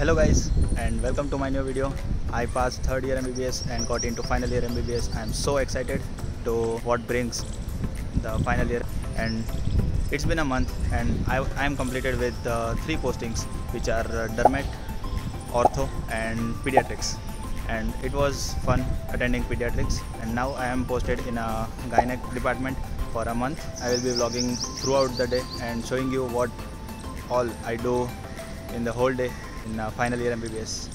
Hello guys, and welcome to my new video. I passed third year MBBS and got into final year MBBS. I am so excited to what brings the final year, and it's been a month and I am completed with 3 postings, which are dermat, ortho and pediatrics, and it was fun attending pediatrics. And now I am posted in a gynec department for a month. I will be vlogging throughout the day and showing you what all I do in the whole day in final year MBBS.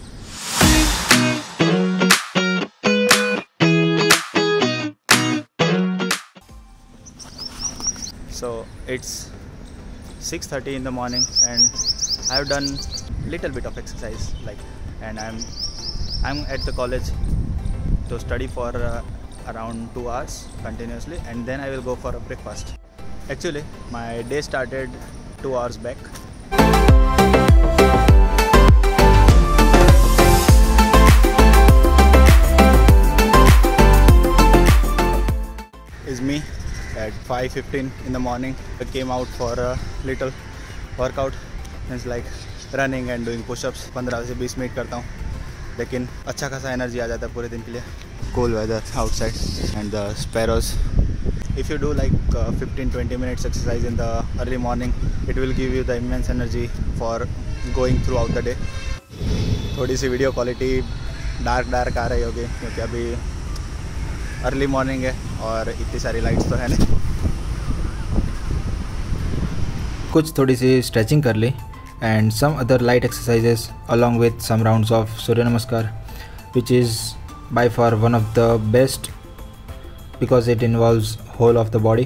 So it's 6:30 in the morning and I have done little bit of exercise, and I'm at the college to study for around 2 hours continuously, and then I will go for a breakfast. Actually, my day started 2 hours back. Is me at 5:15 in the morning. I came out for a little workout. It's like running and doing push-ups. 15 से 20 minute करता हूँ, लेकिन अच्छा खासा energy आ जाता है पूरे दिन के लिए. Cool weather outside and the sparrows. If you do like 15-20 minutes exercise in the early morning, it will give you the immense energy for going throughout the day. थोड़ी सी वीडियो क्वालिटी डार्क आ रही होगी क्योंकि अभी early morning है और इतनी सारी लाइट्स तो है नहीं. कुछ थोड़ी सी स्ट्रेचिंग कर ली and some other light exercises along with some rounds of Surya Namaskar, which is by far one of the best because it involves whole of the body.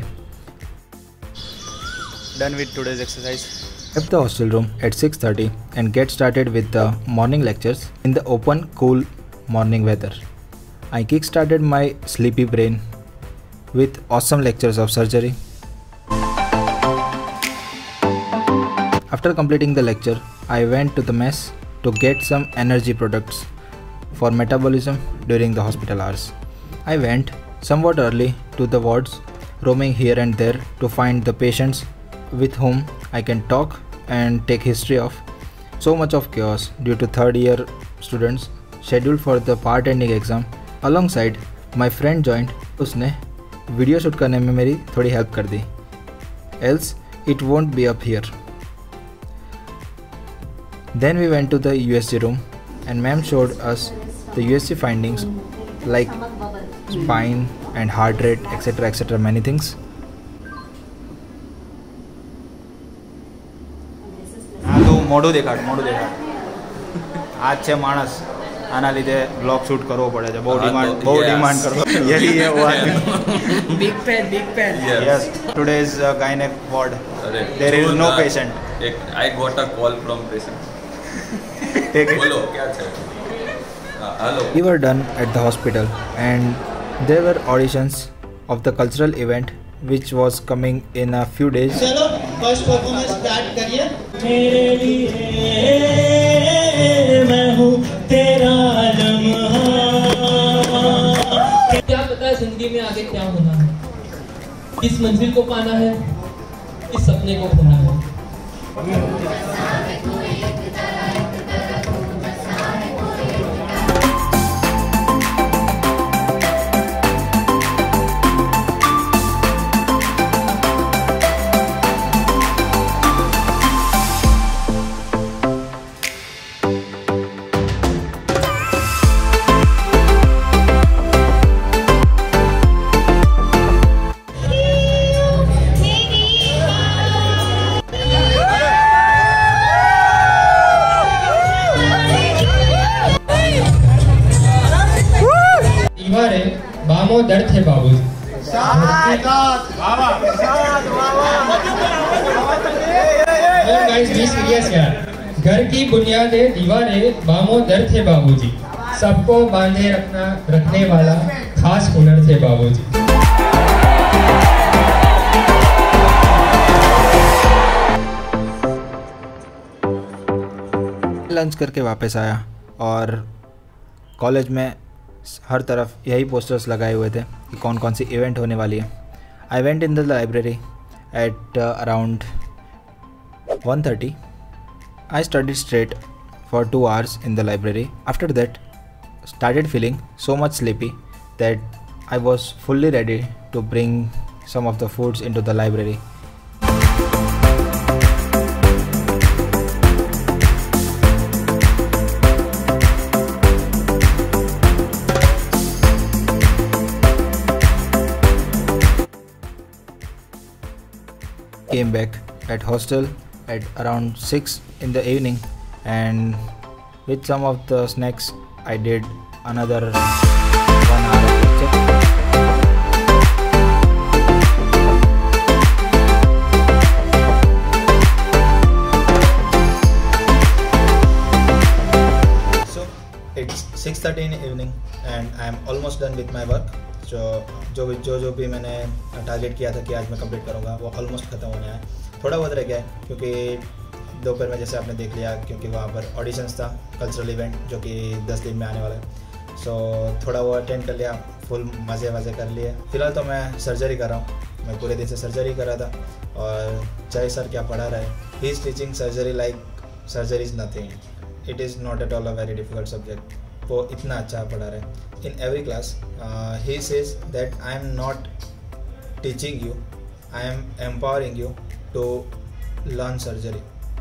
Done with today's exercise. Left the hostel room at 6:30 and get started with the morning lectures in the open cool morning weather. I kick-started my sleepy brain with awesome lectures of surgery. After completing the lecture, I went to the mess to get some energy products for metabolism during the hospital hours. I went somewhat early to the wards, roaming here and there to find the patients with whom I can talk and take history of. So much of chaos due to third year students scheduled for the part ending exam. Alongside, my friend joined. उसने video shoot करने में मेरी थोड़ी help कर दी. Else, it won't be up here. Then we went to the USG room and ma'am showed us the USG findings like spine and heart rate, etc. many things. મોઢું દેખાડ આજ છે માણસ, આના લીધે બ્લોગ શૂટ કરવો પડે છે. બહુ ડિમાન્ડ કરવો. यही है वो आदमी. Big fan. Yes. Today's gynec ward. There is no patient. I got a call from patient. बोलो क्या है? Hello. We were done at the hospital and there were auditions of the cultural event which was coming in a few days. चलो first performance start करिए. मेरे लिए मैं हूँ तेरा लम्हा. क्या पता है जिंदगी में आगे क्या होना है, किस मंजिल को पाना है, किस सपने को खोना है. बामो दर्द है बाबूजी. घर की बुनियादें दीवारें बामो दर्द थे बाबूजी. सबको बांधे रखने वाला खास हुनर थे बाबूजी. लंच करके वापस आया और कॉलेज में हर तरफ यही पोस्टर्स लगाए हुए थे कि कौन कौन सी इवेंट होने वाली है. I went in the library at around 1:30. I studied straight for 2 hours in the library. After that, started feeling so much sleepy that I was fully ready to bring some of the foods into the library. Came back at hostel at around 6 in the evening, and with some of the snacks I did another 1 hour of lecture. So it's 6:30 in the evening and I am almost done with my work. जो भी मैंने target किया था कि आज मैं complete करूँगा वो ऑलमोस्ट ख़त्म होने आया। थोड़ा बहुत रह गया है क्योंकि दोपहर में जैसे आपने देख लिया, क्योंकि वहाँ पर ऑडिशंस था, कल्चरल इवेंट जो कि 10 दिन में आने वाला है। सो थोड़ा वो अटेंड कर लिया, फुल मज़े कर लिए। फ़िलहाल तो मैं सर्जरी कर रहा हूँ, मैं पूरे दिन से सर्जरी कर रहा था। और चाहे सर क्या पढ़ा रहा है, he is teaching surgery like surgery is nothing, it is not at all a very difficult subject. वो इतना अच्छा पढ़ा रहा है। In every class he says that I am not teaching you, I am empowering you to learn surgery.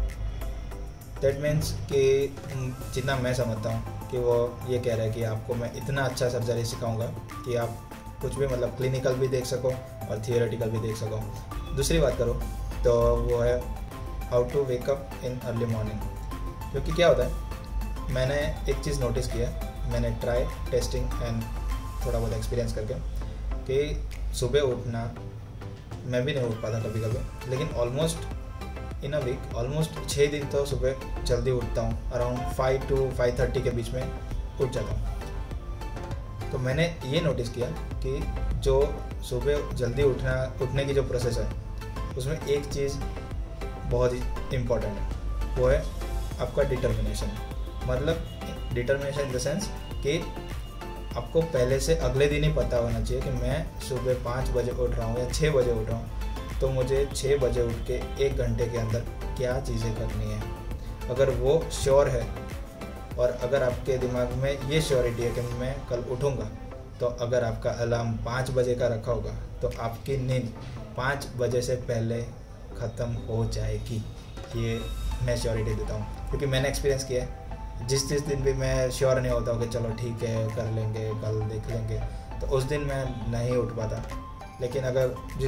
That means कि जितना मैं समझता हूँ कि वो ये कह रहा है कि आपको मैं इतना अच्छा सर्जरी सिखाऊंगा कि आप कुछ भी मतलब क्लिनिकल भी देख सको और थियोरेटिकल भी देख सको। दूसरी बात करो तो वो है how to wake up in early morning. क्योंकि क्या होता है, मैंने एक चीज़ नोटिस किया, मैंने ट्राई टेस्टिंग एंड थोड़ा बहुत एक्सपीरियंस करके कि सुबह उठना मैं भी नहीं उठ पाता कभी कभी, लेकिन almost in a week almost 6 दिन तो सुबह जल्दी उठता हूँ। अराउंड 5 to 5:30 के बीच में उठ जाता हूँ। तो मैंने ये नोटिस किया कि जो सुबह जल्दी उठने की जो प्रोसेस है उसमें एक चीज़ बहुत ही इम्पॉर्टेंट है, वो है आपका डिटर्मिनेशन। मतलब डिटर्मिनेशन इन द सेंस कि आपको पहले से अगले दिन ही पता होना चाहिए कि मैं सुबह 5 बजे उठ रहा हूँ या 6 बजे उठ रहा हूँ, तो मुझे 6 बजे उठ के 1 घंटे के अंदर क्या चीज़ें करनी है। अगर वो श्योर है और अगर आपके दिमाग में ये श्योरिटी है कि मैं कल उठूँगा, तो अगर आपका अलार्म 5 बजे का रखा होगा तो आपकी नींद 5 बजे से पहले ख़त्म हो जाएगी। ये मैं श्योरिटी देता हूँ, क्योंकि मैंने एक्सपीरियंस किया है। जिस दिन भी मैं श्योर नहीं होता हूँ कि चलो ठीक है कर लेंगे, कल देख लेंगे, तो उस दिन मैं नहीं उठ पाता। लेकिन अगर जिस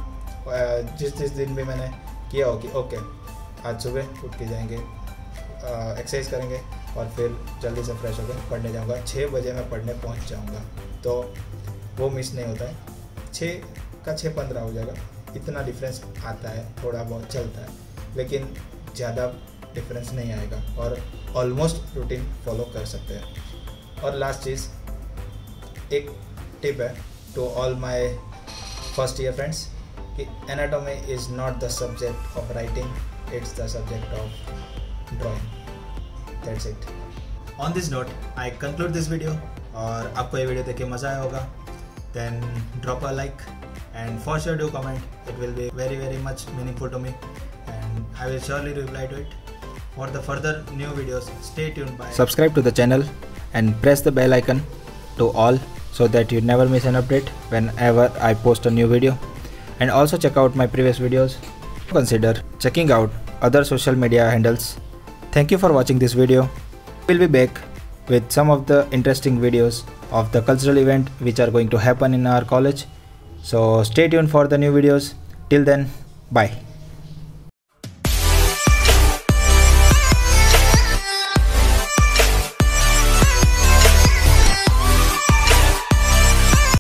दिन भी मैंने किया हो कि ओके आज सुबह उठ के जाएंगे, एक्सरसाइज करेंगे और फिर जल्दी से फ्रेश होकर पढ़ने जाऊँगा, 6 बजे मैं पढ़ने पहुँच जाऊँगा, तो वो मिस नहीं होता है। 6 का 6:15 हो जाएगा, इतना डिफरेंस आता है, थोड़ा बहुत चलता है, लेकिन ज़्यादा डिफरेंस नहीं आएगा और ऑलमोस्ट रूटीन फॉलो कर सकते हैं। और लास्ट चीज़, एक टिप है to all my first year friends कि anatomy is not the subject of writing, it's the subject of drawing. That's it. On this note I conclude this video. और आपको ये वीडियो देख के मज़ा आया होगा, then drop a like and for sure do comment. It will be very much meaningful to me and I will surely reply to it. For the further new videos, stay tuned by subscribe to the channel and press the bell icon to all so that you never miss an update whenever I post a new video. And also check out my previous videos. Consider checking out other social media handles. Thank you for watching this video. We'll be back with some of the interesting videos of the cultural event which are going to happen in our college. So stay tuned for the new videos. Till then, bye.